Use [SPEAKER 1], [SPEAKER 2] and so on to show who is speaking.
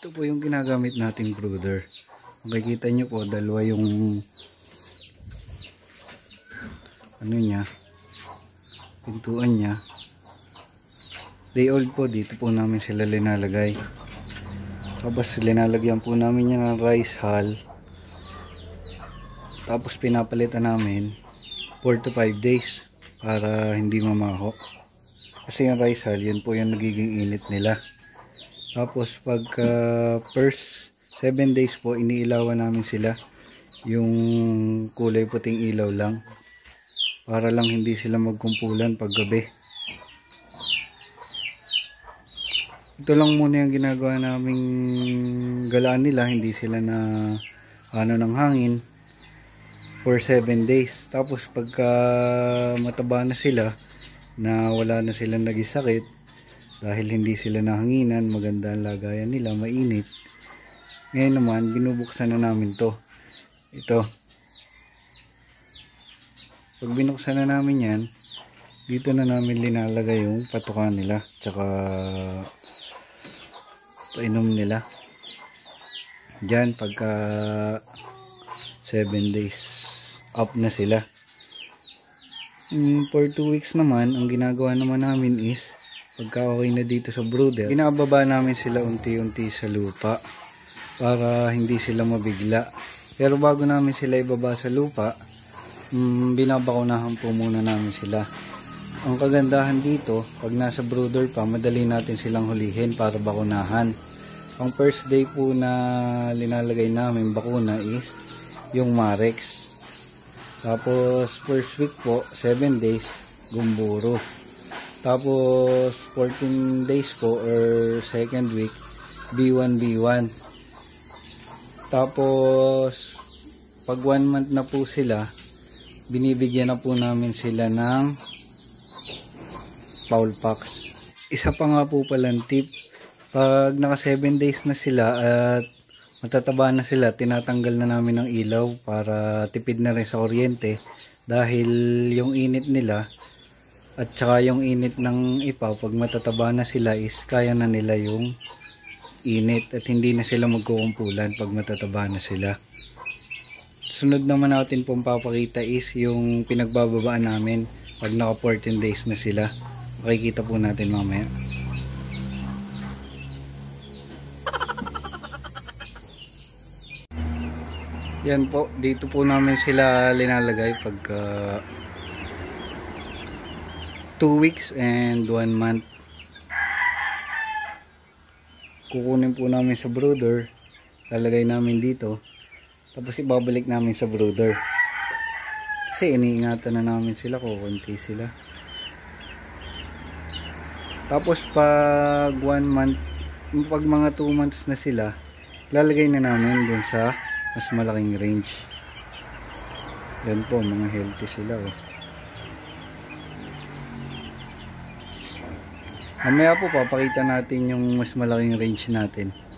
[SPEAKER 1] Ito po yung ginagamit nating brooder. Makikita nyo po, dalawa yung ano niya, pintuan niya. Day old po, dito po namin sila linalagay. Tapos linalagyan po namin yan ng rice hull. Tapos pinapalitan namin 4 to 5 days para hindi mamaho. Kasi yung rice hull, yan po yung nagiging init nila. Tapos pagka first 7 days po, iniilawan namin sila. Yung kulay puting ilaw lang. Para lang hindi sila magkumpulan pag gabi. Ito lang muna yung ginagawa naming galaan nila. Hindi sila na ano ng hangin for 7 days. Tapos pagka mataba na sila, na wala na silang nagisakit, dahil hindi sila nahanginan, maganda ang lagayan nila, mainit. Ngayon naman, binubuksan na namin to. Ito. Pag binuksan na namin yan, dito na namin linalagay yung patukan nila, tsaka painom nila. Diyan, pagka 7 days up na sila. For 2 weeks naman, ang ginagawa naman namin is, pagka okay na dito sa brooder, binababa namin sila unti-unti sa lupa para hindi sila mabigla. Pero bago namin sila ibaba sa lupa, binabakunahan po muna namin sila. Ang kagandahan dito, pag nasa brooder pa, madali natin silang hulihin para bakunahan. Ang first day po na linalagay namin bakuna is yung Marex. Tapos first week po, 7 days, Gumboro. Tapos 14 days po or second week, B1. Tapos pag 1 month na po sila, binibigyan na po namin sila ng fowl packs. Isa pa nga po palang tip, pag naka 7 days na sila at matataba na sila, tinatanggal na namin ng ilaw para tipid na rin sa kuryente, dahil yung init nila at saka yung init ng ipaw, pag matataba na sila is kaya na nila yung init at hindi na sila magkukumpulan pag matataba na sila. Sunod naman natin pong papakita is yung pinagbababaan namin pag naka 14 days na sila. Makikita po natin mamaya. Yan po, dito po namin sila linalagay pagka 2 weeks and 1 month. Kukunin po namin sa brooder, lalagay namin dito, tapos ibabalik namin sa brooder. Kasi iniingatan na namin sila, kukunti sila. Tapos pag 1 month, pag mga 2 months na sila, lalagay na namin dun sa mas malaking range. Yan po, mga healthy sila oh. Mamaya po papakita natin yung mas malaking range natin.